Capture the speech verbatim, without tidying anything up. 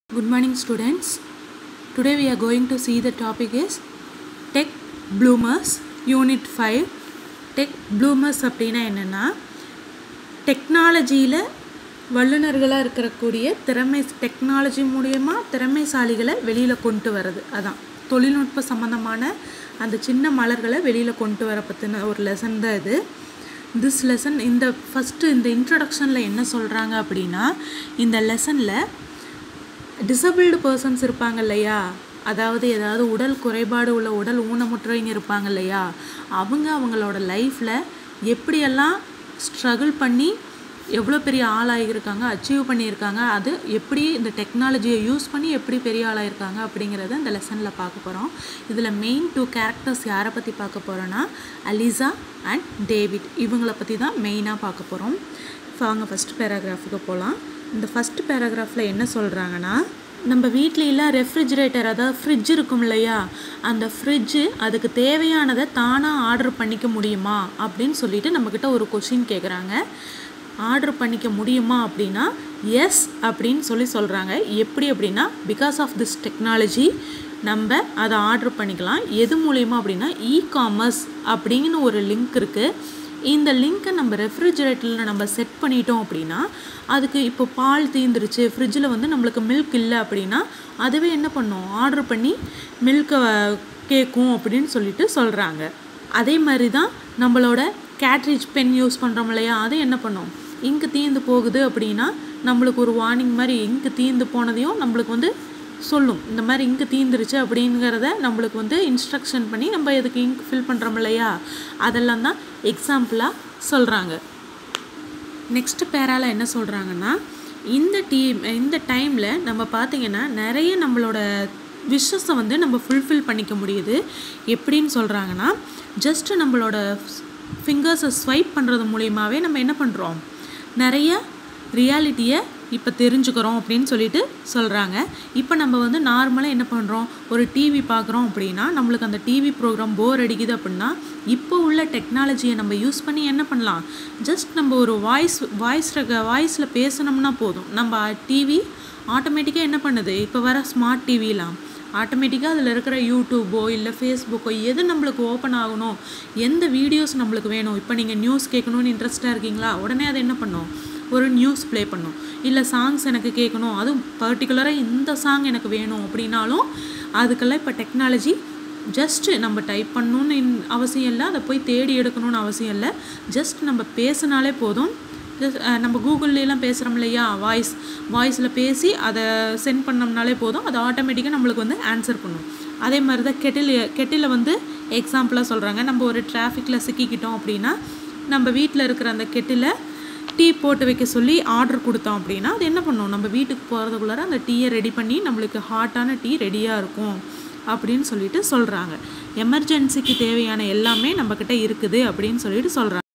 Good morning students. Today we are going to see the topic is Tech Bloomers Unit five. Tech Bloomers அப்படினா என்னன்னா டெக்னாலஜியில வல்லுனர்களா இருக்கக்கூடிய திறமை technology மூலமா திறமைசாலிகளை வெளியில கொண்டு வரது அதான் தொழில்நுட்ப சம்பந்தமான அந்த சின்ன மலர்களை வெளியில கொண்டு வர பத்தின ஒரு லெசன் தான் இது. This lesson இந்த first இந்த introductionல என்ன சொல்றாங்க அப்படினா இந்த லெசன்ல disabled persons இருப்பாங்க இல்லையா, அதாவது ஏதாவது உடல் குறைபாடு உள்ள உடல் ஊனமுற்றவங்க இருப்பாங்க இல்லையா, அவங்க அவங்களோட லைஃப்ல எப்படியெல்லாம் ஸ்ட்ரகிள் பண்ணி எவ்வளோ பெரிய ஆளாகியிருக்காங்க, அச்சீவ் பண்ணியிருக்காங்க, அது எப்படி இந்த டெக்னாலஜியை யூஸ் பண்ணி எப்படி பெரிய ஆளாகியிருக்காங்க அப்படிங்கிறத இந்த லெசனில் பார்க்க போகிறோம். இதில் மெயின் டூ கேரக்டர்ஸ் யாரை பற்றி பார்க்க போகிறோன்னா அலிசா அண்ட் டேவிட், இவங்களை பற்றி தான் மெயினாக பார்க்க போகிறோம். வாங்க ஃபஸ்ட் பேராகிராஃபுக்கு போகலாம். இந்த ஃபஸ்ட் பேராகிராஃபில் என்ன சொல்கிறாங்கன்னா, நம்ம வீட்லலாம் ரெஃப்ரிஜிரேட்டர் அதாவது ஃப்ரிட்ஜ் இருக்கும் இல்லையா, அந்த ஃப்ரிட்ஜு அதுக்கு தேவையானதை தானாக ஆர்டர் பண்ணிக்க முடியுமா அப்படின்னு சொல்லிட்டு நம்மக்கிட்ட ஒரு கொஷின் கேட்குறாங்க. ஆர்டர் பண்ணிக்க முடியுமா அப்படின்னா எஸ் அப்படின்னு சொல்லி சொல்கிறாங்க. எப்படி அப்படின்னா பிகாஸ் ஆஃப் திஸ் டெக்னாலஜி நம்ம அதை ஆர்டர் பண்ணிக்கலாம். எது மூலயமா அப்படின்னா இ காமர்ஸ் அப்படிங்கிற ஒரு லிங்க் இருக்குது. இந்த லிங்க்கை நம்ம ரெஃப்ரிஜிரேட்டரில் நம்ம செட் பண்ணிட்டோம் அப்படின்னா அதுக்கு இப்போ பால் தீந்துருச்சு, ஃப்ரிட்ஜில் வந்து நம்மளுக்கு மில்க் இல்லை அப்படின்னா அதுவே என்ன பண்ணும், ஆர்டர் பண்ணி மில்கை கேட்கும் அப்படின்னு சொல்லிட்டு சொல்கிறாங்க. அதே மாதிரி தான் நம்மளோட கேட்ரிட்ஜ் பென் யூஸ் பண்ணுறோம் இல்லையா, அது என்ன பண்ணும், இங்கு தீர்ந்து போகுது அப்படின்னா நம்மளுக்கு ஒரு வார்னிங் மாதிரி இங்கு தீர்ந்து போனதையும் நம்மளுக்கு வந்து சொல்லும். இந்த மாதிரி இங்கு தீந்துருச்சு அப்படிங்கிறத நம்மளுக்கு வந்து இன்ஸ்ட்ரக்ஷன் பண்ணி நம்ம எதுக்கு இங்க் ஃபில் பண்ணுறோம் இல்லையா, அதெல்லாம் தான் எக்ஸாம்பிளாக சொல்கிறாங்க. நெக்ஸ்ட் பேரால என்ன சொல்கிறாங்கன்னா, இந்த டீம் இந்த டைமில் நம்ம பார்த்திங்கன்னா நிறைய நம்மளோட விஷஸை வந்து நம்ம ஃபுல்ஃபில் பண்ணிக்க முடியுது. எப்படின்னு சொல்கிறாங்கன்னா, ஜஸ்ட்டு நம்மளோட ஃபிங்கர்ஸை ஸ்வைப் பண்ணுறது மூலியமாகவே நம்ம என்ன பண்ணுறோம், நிறைய ரியாலிட்டியை இப்போ தெரிஞ்சுக்கிறோம் அப்படின்னு சொல்லிட்டு சொல்கிறாங்க. இப்போ நம்ம வந்து நார்மலாக என்ன பண்ணுறோம், ஒரு டிவி பார்க்குறோம் அப்படின்னா நம்மளுக்கு அந்த டிவி ப்ரோக்ராம் போர் அடிக்குது அப்படின்னா இப்போ உள்ள டெக்னாலஜியை நம்ம யூஸ் பண்ணி என்ன பண்ணலாம், ஜஸ்ட் நம்ம ஒரு வாய்ஸ் வாய்ஸ் வாய்ஸில் பேசணும்னா போதும், நம்ம டிவி ஆட்டோமேட்டிக்காக என்ன பண்ணுது, இப்போ வர ஸ்மார்ட் டிவிலாம் ஆட்டோமேட்டிக்காக அதில் இருக்கிற யூடியூபோ இல்லை ஃபேஸ்புக்கோ எது நம்மளுக்கு ஓப்பன் ஆகணும், எந்த வீடியோஸ் நம்மளுக்கு வேணும், இப்போ நீங்கள் நியூஸ் கேட்கணுன்னு இன்ட்ரெஸ்ட்டாக இருக்கீங்களா, உடனே அதை என்ன பண்ணும், ஒரு நியூஸ் ப்ளே பண்ணும். இல்லை சாங்ஸ் எனக்கு கேட்கணும், அதுவும் பர்டிகுலராக இந்த சாங் எனக்கு வேணும் அப்படின்னாலும் அதுக்கெல்லாம் இப்போ டெக்னாலஜி ஜஸ்ட்டு நம்ம டைப் பண்ணணுன்னு அவசியம் இல்லை, அதை போய் தேடி எடுக்கணும்னு அவசியம் இல்லை, ஜஸ்ட் நம்ம பேசினாலே போதும். நம்ம கூகுள்லாம் பேசுகிறோம் இல்லையா, வாய்ஸ் வாய்ஸில் பேசி அதை சென்ட் பண்ணோம்னாலே போதும், அது ஆட்டோமேட்டிக்காக நம்மளுக்கு வந்து ஆன்சர் பண்ணும். அதே மாதிரி தான் கெட்டில் கெட்டில் வந்து எக்ஸாம்பிளாக சொல்கிறாங்க. நம்ம ஒரு டிராஃபிக்கில் சிக்கிக்கிட்டோம் அப்படின்னா நம்ம வீட்டில் இருக்கிற அந்த கெட்டில் டீ போட்டு வைக்க சொல்லி ஆர்டர் கொடுத்தோம் அப்படின்னா அது என்ன பண்ணும், நம்ம வீட்டுக்கு போகிறதுக்குள்ளார அந்த டீயை ரெடி பண்ணி நம்மளுக்கு ஹாட்டான டீ ரெடியாக இருக்கும் அப்படின்னு சொல்லிட்டு சொல்கிறாங்க. எமர்ஜென்சிக்கு தேவையான எல்லாமே நம்மக்கிட்ட இருக்குது அப்படின்னு சொல்லிட்டு சொல்கிறாங்க.